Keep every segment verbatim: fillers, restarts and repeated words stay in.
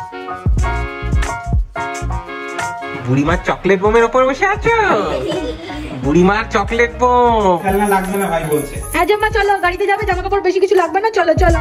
বুড়িমার চকলেট বোমের উপর বসে আছো? বুড়িমার চকলেট বোম খেলনা লাগবে না ভাই বলছে। হ্যাঁ জাম্মা চলো, গাড়িতে যাবে, জামা কাপড় বেশি কিছু লাগবে না, চলো চলো।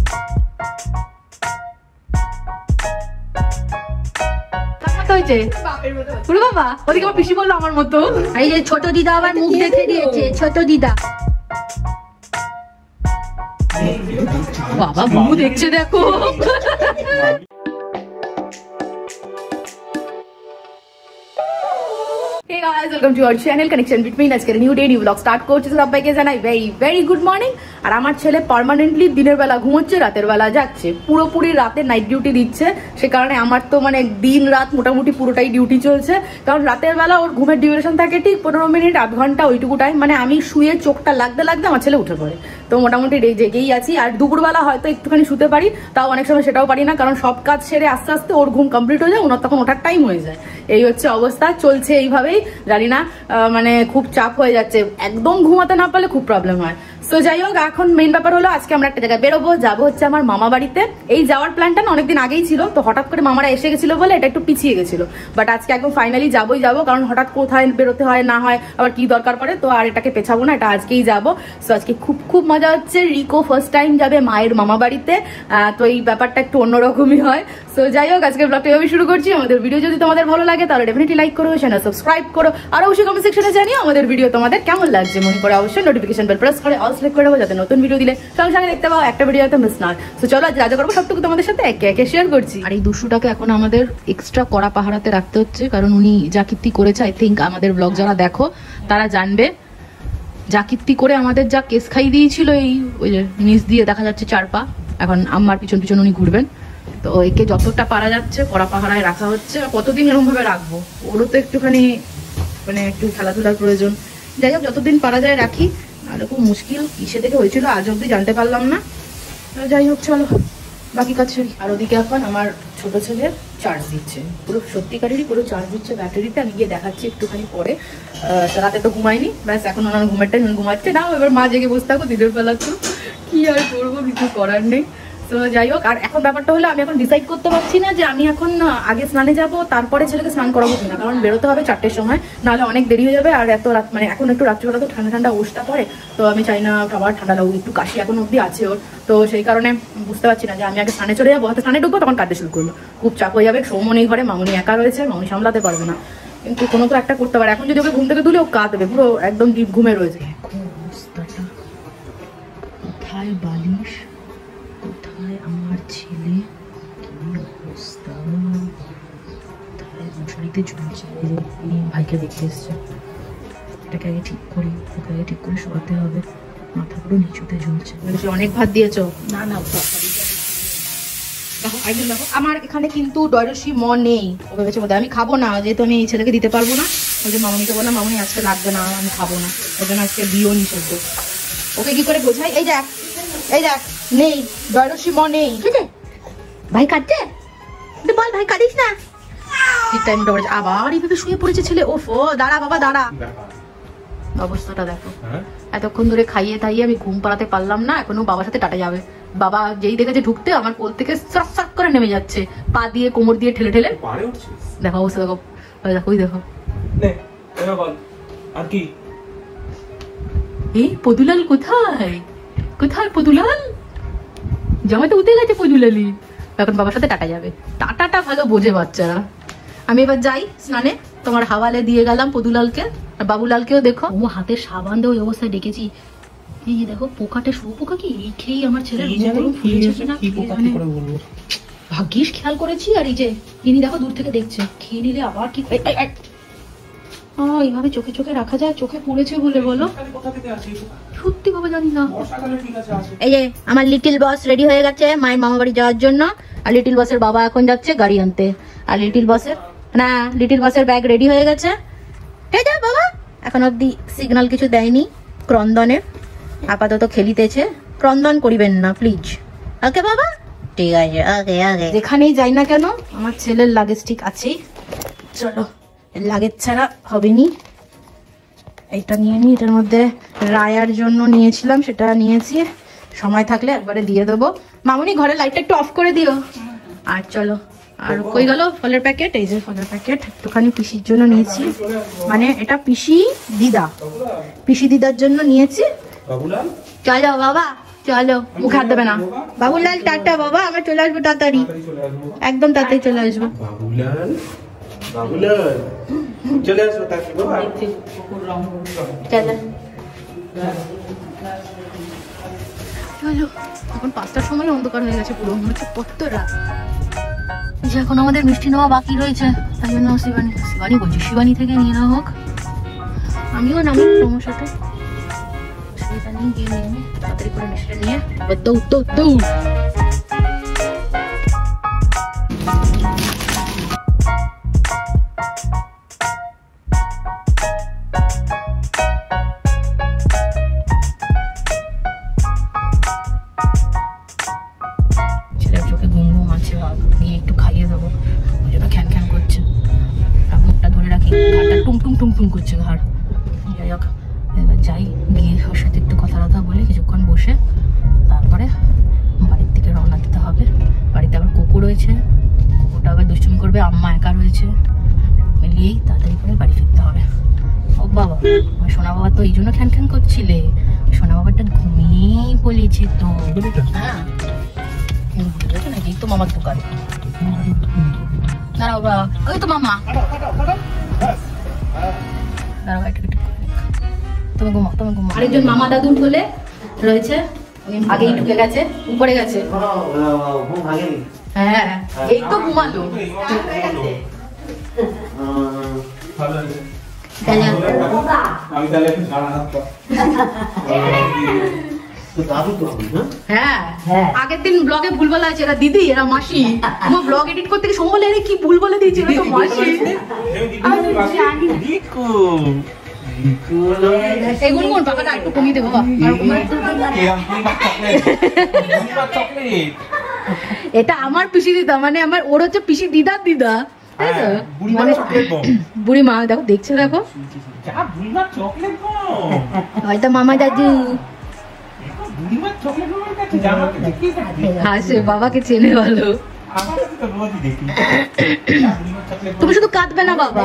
বাবা ওদিকে আমার পিসি বললো আমার মতো। এই যে ছোট দিদা আবার মুখ দেখে দিয়েছে, ছোট দিদা। বাবা মুখ দেখছে দেখো। Hey guys, welcome to our channel Connection Between. আজকে new day new blog start করছি। সবাইকে জানাই ভেরি ভেরি গুড মর্নিং। আর আমার ছেলে পার্মানেন্টলি দিনের বেলা ঘুমোচ্ছে, রাতের বেলা যাচ্ছে, পুরোপুরি রাতে নাইট ডিউটি দিচ্ছে। সে কারণে আমার তো মানে দিন রাত মোটামুটি পুরোটাই ডিউটি চলছে। কারণ রাতের বেলা ওর ঘুমের ডিউরেশন থাকে ঠিক পনেরো মিনিট আধ ঘন্টা, ওইটুকু টাইম। মানে আমি শুয়ে চোখটা লাগতে লাগতে আমার ছেলে উঠে পড়ে। তো মোটামুটি জেগেই আছি। আর দুপুরবেলা হয়তো একটুখানি শুতে পারি, তাও অনেক সময় সেটাও পারি না, কারণ সব কাজ সেরে আস্তে আস্তে ওর ঘুম কমপ্লিট হয়ে যায়, ওনার তখন ওঠার টাইম হয়ে যায়। এই হচ্ছে অবস্থা, চলছে এইভাবেই। জানি না মানে খুব চাপ হয়ে যাচ্ছে, একদম ঘুমাতে না পারলে খুব প্রবলেম হয়। তো যাই হোক, এখন মেইন ব্যাপার হলো আজকে আমরা একটা জায়গায় বেরোবো, যাবো হচ্ছে আমার মামা বাড়িতে। এই যাওয়ার প্ল্যানটা না অনেকদিন আগেই ছিল, তো হঠাৎ করে মামারা এসে গেছিল বলে এটা একটু পিছিয়ে গেছিল। বাট আজকে একদম ফাইনালি যাবোই যাবো, কারণ হঠাৎ কোথায় বেরোতে হয় না হয়, আবার কি দরকার পড়ে, তো আর এটাকে পেছাবো না, এটা আজকেই যাবো। তো আজকে খুব খুব মজা হচ্ছে। রিকো ফার্স্ট টাইম যাবে মায়ের মামা বাড়িতে, তো এই ব্যাপারটা একটু অন্যরকমই হয়। তো যাই হোক, আজকে ব্লগটা এভাবে শুরু করছি। আমাদের ভিডিও যদি তোমাদের ভালো লাগে তাহলে ডেফিনেটলি লাইক করো, চ্যানেল সাবস্ক্রাইব করো, আর অবশ্যই কমেন্ট সেকশনে জানিও আমাদের ভিডিও তোমাদের কেমন লাগছে। মনে করে অবশ্যই নোটিফিকেশন বেল প্রেস করে অল সিলেক্ট করে দেবো, যাতে নতুন ভিডিও দিলে সঙ্গে সঙ্গে দেখতে পাও, একটা ভিডিও মিস না। তো চলো যা যা করবো সবটুকু তোমাদের সাথে একে একে শেয়ার করছি। আর এই দুশোটাকে এখন আমাদের এক্সট্রা কড়া পাহারাতে রাখতে হচ্ছে, কারণ উনি যা কীর্তি করেছে, আই থিঙ্ক আমাদের ব্লগ যারা দেখো তারা জানবে। যা কীর্তি করে আমাদের যা কেস খাই দিয়েছিল, এই ওই যে নিচ দিয়ে দেখা যাচ্ছে চার পা, এখন আমার পিছন পিছন উনি ঘুরবেন। তো একে যতটা পারা যাচ্ছে কড়া পাহারায় রাখা হচ্ছে। কতদিন এরকম ভাবে রাখবো, ওরও তো একটুখানি মানে একটু খেলাধুলার প্রয়োজন। যাই হোক, যতদিন পারা যায় রাখি, আর খুব মুশকিল কিসে থেকে হয়েছিল আজ অব্দি জানতে পারলাম না। যাই হোক চলো বাকি কাজ সরি। আর ওদিকে এখন আমার ছোট ছেলে চার্জ দিচ্ছে, পুরো সত্যিকারেরই পুরো চার্জ দিচ্ছে ব্যাটারিতে। আমি গিয়ে দেখাচ্ছি একটুখানি পরে। রাতে তো ঘুমাইনি, ব্যাস এখন ওনার ঘুমের টাইম ঘুমাচ্ছে না, এবার মা জেগে বসে থাকো দিনের বেলা, তো কি আর করবো, কিছু করার নেই। তো যাই হোক, আর এখন ব্যাপারটা হলো আমি এখন ডিসাইড করতে পারছি না যে আমি এখন আগে স্নানে যাব তারপরে ছেলেকে স্নান করাবো কিনা, কারণ বেরোতে হবে চারটের সময়, নাহলে অনেক দেরি হয়ে যাবে। আর এত রাত মানে এখন একটু রাত্রিবেলা তো ঠান্ডা ঠান্ডা অবস্থা পড়ে, তো আমি চাই না আবার ঠান্ডা লাগুক, একটু কাশি এখন অবধি আছে ওর। তো সেই কারণে বুঝতে পারছি না যে আমি আগে স্নানে চলে যাবো, হয়তো স্নানে ঢুকবো তখন কাঁদতে শুরু করলো, খুব চাপ হয়ে যাবে। সৌমনি ঘরে, মামুনি একা রয়েছে, মামুনি সামলাতে পারবে না, কিন্তু কোনো তো একটা করতে পারে। এখন যদি ওকে ঘুম থেকে তুলে ও কাঁদবে, পুরো একদম ডিপ ঘুমে রয়েছে। অবস্থাটা কোথায় বালিশ, কোথায় আমার ছেলে, কি অবস্থা, কোথায় মশারিতে ঝুলছে। ভাইকে দেখতে এসছে, এটাকে আগে ঠিক করি, ওকে আগে ঠিক করে শোয়াতে হবে, মাথা পুরো নিচুতে ঝুলছে। অনেক ভাত দিয়েছো? না না, আমার এখানে কিন্তু ডয়রসি ম নেই, ও ভেবেছে বোধহয় আমি খাবো না, যেহেতু আমি এই ছেলেকে দিতে পারবো না। ওই যে মামনিকে বললাম, মামনি আজকে লাগবে না, আমি খাবো না, ওই জন্য আজকে দিও নিষেধ। ওকে কি করে বোঝাই, এই দেখ এই দেখ নেই, ডয়রসি ম নেই, ঠিক আছে? ভাই কাটছে, বল ভাই কাটিস না। ঠিক টাইমটা পড়েছে, আবার এইভাবে শুয়ে পড়েছে ছেলে। ওফ, ও দাঁড়া বাবা দাঁড়া, অবস্থাটা দেখো। এতক্ষণ ধরে খাইয়ে তাইয়ে আমি ঘুম পাড়াতে পারলাম না, এখনো বাবার সাথে টাটা যাবে। বাবা যেই দেখেছে ঢুকতে, আমার কোল থেকে সাক সাক করে নেমে যাচ্ছে, পা দিয়ে কোমর দিয়ে ঠেলে ঠেলে। দেখো অবস্থা দেখো, দেখো ওই দেখো। আর কি এই পদুলাল কোথায়, কোথায় পদুলাল? জামাই তো উঠে গেছে পদুলালি, এখন বাবার সাথে টাটা যাবে। টাটাটা ভালো বোঝে বাচ্চারা। আমি এবার যাই স্নানে, তোমার হাওয়ালে দিয়ে গেলাম পদুলালকে, আর বাবুলালকেও দেখো, ও হাতে সাবান দিয়ে ওই অবস্থায় ডেকেছি। এই যে দেখো পোকাটা, শুয়োপোকা কি এই খেয়েই আমার ছেলে ভাগ্যিস খেয়াল করেছি। আর এই যে ইনি দেখো দূর থেকে দেখছে, খেয়ে নিলে আবার কি এইভাবে চোখে চোখে রাখা যায়? চোখে পড়েছে বলে বলো? সত্যি বাবা জানি না। এই যে আমার লিটিল বস রেডি হয়ে গেছে মায়ের মামা বাড়ি যাওয়ার জন্য, আর লিটিল বসের বাবা এখন যাচ্ছে গাড়ি আনতে। আর লিটিল বসের না লিটিল বসের ব্যাগ রেডি হয়ে গেছে। এই যা বাবা, এখন অব্দি সিগন্যাল কিছু দেয়নি ক্রন্দনের, আপাতত খেলিতেছে। ক্রন্দন করিবেন না প্লিজ, ওকে বাবা? ঠিক আছে, ওকে ওকে। যেখানেই যাই না কেন আমার ছেলের লাগেজ ঠিক আছেই। চলো, লাগেজ ছাড়া হবে নি। এটা নিয়ে নি, এটার মধ্যে রায়ার জন্য নিয়েছিলাম, সেটা নিয়েছি, সময় থাকলে একবারে দিয়ে দেবো। মামুনি ঘরে লাইটটা একটু অফ করে দিও। আর চলো আর কই গেল ফলের প্যাকেট? এই যে ফলের প্যাকেট একটুখানি পিসির জন্য নিয়েছি, মানে এটা পিসি দিদা, পিসি দিদার জন্য নিয়েছি। চলো বাবা চলো, মুখে হাত দেবে না। বাবুলাল টাটা বাবা, আমরা চলে আসবো তাড়াতাড়ি, একদম তাড়াতাড়ি চলে আসবো। বাবুলাল বাবুলাল চলে আসবো তাড়াতাড়ি বাবা। চলো চলো, এখন পাঁচটার সময় অন্ধকার হয়ে গেছে পুরো, মনে হচ্ছে কত রাত। যে এখন আমাদের মিষ্টি নেওয়া বাকি রয়েছে, তাই জন্য শিবানী শিবানী বলছি শিবানী থেকে নিয়ে নেওয়া হোক, আমিও নামি তোমার সাথে। সেটা নিয়ে গিয়ে নিয়ে তাড়াতাড়ি করে মিষ্টিটা নিয়ে দৌড় দৌড় দৌড়। টুম করছে ঘাড়। যাই হোক, এবার যাই গিয়ে ওর সাথে একটু কথা কথা বলে কিছুক্ষণ বসে তারপরে বাড়ির দিকে রওনা দিতে হবে। বাড়িতে আবার কুকুর রয়েছে, কুকুরটা আবার দুষ্টুমি করবে, আম্মা একা রয়েছে, মিলিয়েই তাড়াতাড়ি করে বাড়ি ফিরতে হবে। ও বাবা, আমার সোনা বাবা তো এই জন্য খ্যান খ্যান করছিলে, সোনা বাবাটা ঘুমিয়েই পড়েছে তো। হ্যাঁ নাকি তো মামার দোকান, দাঁড়াও বাবা, ওই তো মামা, আরেকজন মামা দাদু বলে রয়েছে, আগেই ঢুকে গেছে, উপরে গেছে। হ্যাঁ এই তো ঘুমালো। হ্যাঁ আগের দিন ব্লগে ভুল বলা আছে, এরা দিদি এরা মাসি, আমার ব্লগ এডিট করতে গিয়ে সময় বলে কি ভুল বলে দিয়েছি, এরা তো মাসি। এটা আমার পিসি দিদা, মানে আমার ওর হচ্ছে পিসি দিদার দিদা, বুড়ি মা। দেখো দেখছে, দেখো হয়তো মামা দাদু হাসে, বাবাকে চেনে ভালো। তুমি শুধু কাঁদবে না বাবা।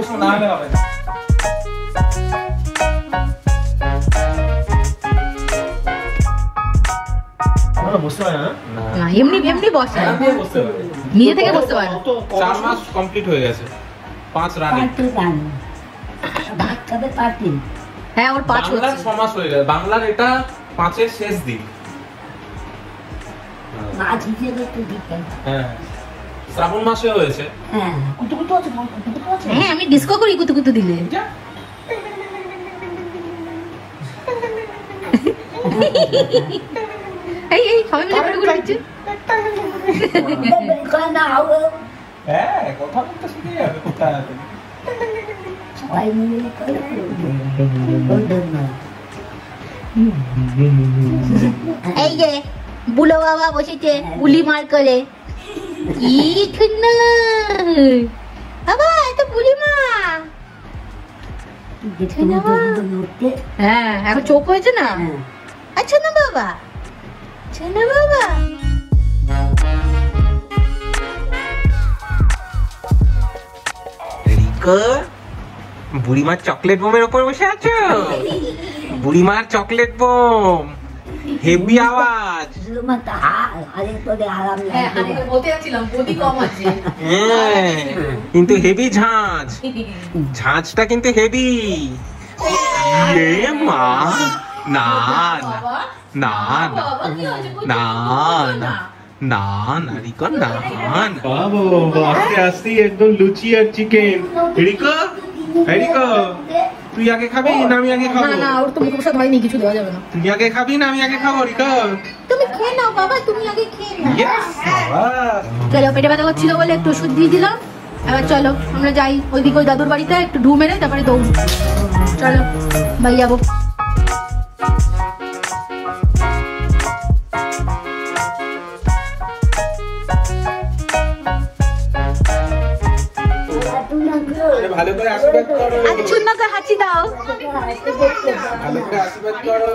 এমনি এমনি বসে, নিজে থেকে বসতে পারে। চার মাস কমপ্লিট হয়ে গেছে, পাঁচ রানিং। হ্যাঁ ওর পাঁচ হচ্ছে, ছ মাস হয়ে গেছে। বাংলার এটা পাঁচের শেষ দিক। হ্যাঁ শ্রাবণ মাসে হয়েছে। হ্যাঁ আমি ডিস্কো করি কুতু কুতু দিলে। এই এই সবাই মিলে করে দিচ্ছে। হ্যাঁ কথা বলতে শিখে যাবে, কোথায় সবাই মিলে করে। এই যে বুলো বাবা বসেছে বুলি মার করে, কি সুন্দর বাবা, এত বুলি মা। হ্যাঁ এখন চোখ হয়েছে না। আচ্ছা না বাবা, আচ্ছা না বাবা। রিকো, বুড়িমার চকলেট বোমের উপর বসে আছো? বুড়িমার চকলেট বোম, হেভি আওয়াজ। কিন্তু হেভি ঝাঁঝ, ঝাঁঝটা কিন্তু হেভি। মা না না না না না না না রিকো না, আস্তে আস্তে একদম লুচি আর চিকেন। রিকো রিকো তুই আগে খাবি না আমি আগে খাবো? না না ওর তো মুখে প্রসাদ হয়নি, কিছু দেওয়া যাবে না। তুই আগে খাবি না আমি আগে খাবো? রিকো তুমি খেয়ে নাও বাবা, তুমি আগে খেয়ে নাও। ইয়েস বাবা। চলো পেটে ব্যথা করছিল বলে একটু ওষুধ দিয়ে দিলাম, এবার চলো আমরা যাই ওইদিকে ওই দাদুর বাড়িতে, একটু ঢু মেরে তারপরে দৌড়। চলো বাই যাবো। ভালো করে আশীর্বাদ করো, আজ সুন্দর করে হাঁচি দাও। ভালো করে আশীর্বাদ করো।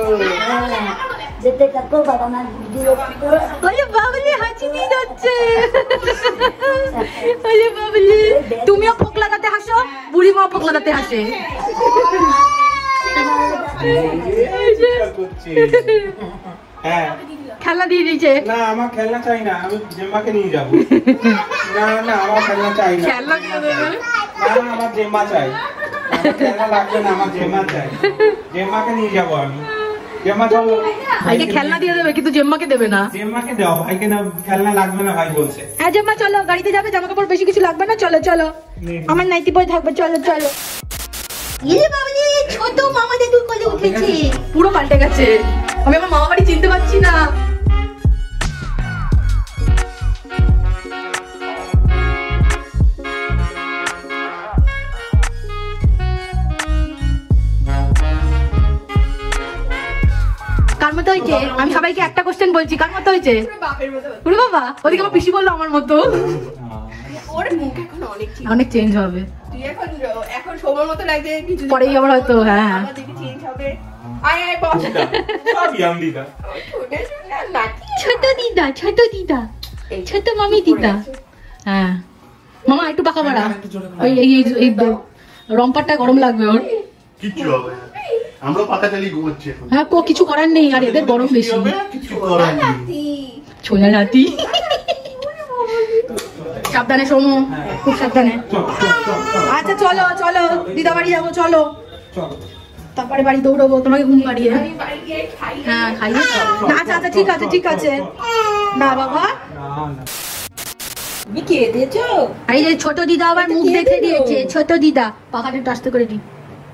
বলে বাবলি হাঁচি দিয়ে যাচ্ছে। সাথে আসে। খেলনা দিয়ে দিয়েছে। না আমার খেলনা চাই না, আমি জেম্মাকে নিয়ে যাবো। না না আমার খেলনা চাই না। খেলনা দিয়ে দেবে না আমার জেম্মা চাই, আমার খেলনা লাগবে না, আমার জেম্মা চাই। জেম্মাকে নিয়ে যাবো আমি। জেম্মা চলো। ভাইকে খেলনা দিয়ে দেবে কিন্তু জেম্মাকে দেবে না। জেম্মাকে দাও, ভাইকে না খেলনা লাগবে না ভাই বলছে। হ্যাঁ জেম্মা চলো, গাড়িতে যাবে, জামা কাপড় বেশি কিছু লাগবে না, চলো চলো আমার নাইটি পরে থাকবে, চলো চলো। ইয়ে বাবা রে, ছোট মামা দাদুর কোলে উঠেছে। পুরো পাল্টে গেছে, আমি আমার মামা বাড়ি চিনতে পারছি না। কার মতো হয়েছে? আমি সবাইকে একটা কোশ্চেন বলছি, কার মতো হয়েছে? পুরো বাবা। ওদিকে আমার পিসি বললো আমার মতো। ওর মুখ এখন অনেক অনেক চেঞ্জ হবে, তুই এখন এখন সবার মতো লাগছে, কিছু পরেই আবার হয়তো। হ্যাঁ আবার দেখি চেঞ্জ হবে। আয় আয় বস। সবই আমি দিদা। ছোট দিদা, ছোট দিদা, ছোট মামি দিদা। হ্যাঁ মামা একটু পাকা মারা, ওই এই এই রম্পারটা গরম লাগবে ওর। কিচ্ছু হবে, আমরা পাকা চালিয়ে ঘুমাচ্ছি এখন। হ্যাঁ কো কিছু করার নেই, আর এদের গরম বেশি। কিছু করার নেই। ছোলা নাতি। সাবধানে সোমু, খুব সাবধানে। আচ্ছা চলো চলো, দিদা বাড়ি যাবো, চলো তারপরে বাড়ি দৌড়বো তোমাকে ঘুম পাড়িয়ে। হ্যাঁ খাইয়ে। আচ্ছা আচ্ছা ঠিক আছে ঠিক আছে। না বাবা তুমি কে দিয়েছো? এই যে ছোট দিদা আবার মুখ দেখে দিয়েছে, ছোট দিদা। পাখাটা একটু আস্তে করে দিই।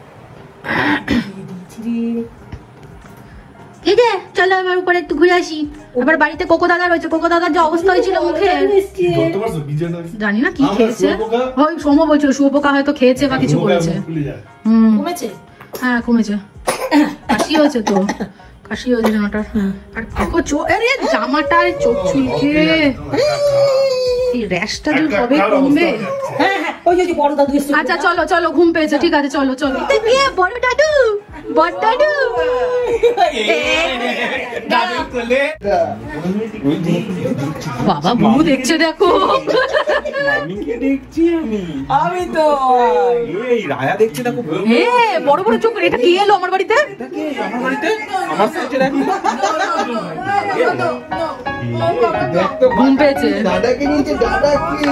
এই যে চলো এবার উপরে একটু ঘুরে আসি। এবার বাড়িতে কোকো দাদা রয়েছে, কোকো দাদার যে অবস্থা হয়েছিল মুখে, জানি না কি খেয়েছে। ওই সোম বলছিল শুয়োপোকা হয়তো খেয়েছে বা কিছু করেছে। হম কমেছে? হ্যাঁ কমেছে, কাশি হয়েছে তো, কাশি হয়েছে জামাটার। আর কোকো চোখ, আরে জামাটার চোখ চুলকে এই র্যাশটা যে কবে কমবে। হ্যাঁ হ্যাঁ ওই যে বড় দাদু এসেছে। আচ্ছা চলো চলো, ঘুম পেয়েছে, ঠিক আছে চলো চলো। বড় দাদু, বড় দাদু। বাবা বুবু দেখছে দেখো। মামিকে দেখছি আমি। আমি তো এই রায়া দেখছে দেখো। এ বড় বড় চোখ, এটা কি এলো আমার বাড়িতে? এটা কি আমার বাড়িতে? আমার সাথে দেখো। ঘুম পেয়েছে। দাদাকে নিচে, দাদাকে।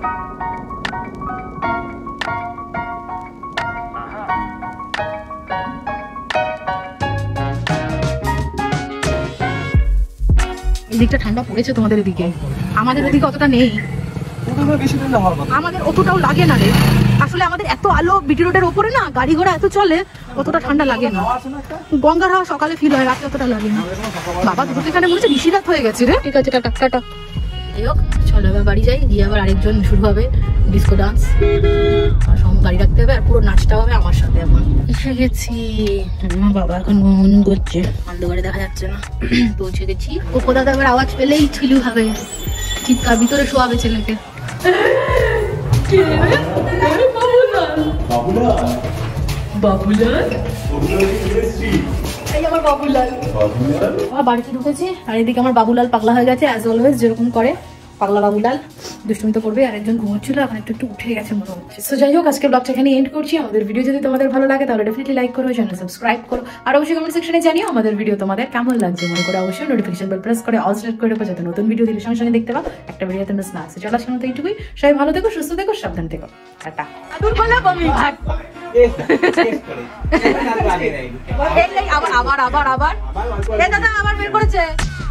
এদিকটা ঠান্ডা পড়েছে তোমাদের এদিকে, আমাদের এদিকে অতটা নেই। আমাদের অতটাও লাগে না রে, আসলে আমাদের এত আলো বিটি রোডের ওপরে না, গাড়ি ঘোড়া এত চলে, অতটা ঠান্ডা লাগে না। গঙ্গার হাওয়া সকালে ফিল হয়, রাতে অতটা লাগে না। বাবা দুটো এখানে মনে হচ্ছে বেশি রাত হয়ে গেছে রে। ঠিক আছে টাটা টাটা। যাই হোক চলো এবার বাড়ি যাই, গিয়ে আবার আরেকজন শুরু হবে ডিস্কো ডান্স। আর সব গাড়ি রাখতে হবে, আর পুরো নাচটা হবে আমার সাথে। এখন এসে গেছি, বাবা এখন ঘুম করছে, অন্ধকারে দেখা যাচ্ছে না। পৌঁছে গেছি। কোকো দাদা এবার আওয়াজ পেলেই ছিলু হবে, চিৎকার, ভিতরে শোয়াবে ছেলেকে। বাবুলাল, এই আমার বাবুলাল। বাড়িতে ঢুকেছি, আর এদিকে আমার বাবুলাল পাগলা হয়ে গেছে অ্যাজ অলওয়েজ, যেরকম করে পাগলা বাবুলাল দুষ্টুমি তো করবে। আর একজন ঘুমোচ্ছিল, এখন একটু একটু উঠে গেছে মনে হচ্ছে। সো যাই হোক আজকে ব্লগটা এখানে এন্ড করছি। আমাদের ভিডিও যদি তোমাদের ভালো লাগে তাহলে ডেফিনেটলি লাইক করো, চ্যানেল সাবস্ক্রাইব করো, আর অবশ্যই কমেন্ট সেকশনে জানিও আমাদের ভিডিও তোমাদের কেমন লাগছে। মনে করে অবশ্যই নোটিফিকেশন বেল প্রেস করে অল সিলেক্ট করে রাখো, যাতে নতুন ভিডিও দিলে সঙ্গে সঙ্গে দেখতে পাও, একটা ভিডিওতে মিস না আসে। চলো আজকের মতো এইটুকুই, সবাই ভালো থেকো, সুস্থ থেকো, সাবধান থেকো, টাটা। আদুর বলে বমি ভাগ। আবার আবার আবার আবার, এ দাদা আবার বের করেছে।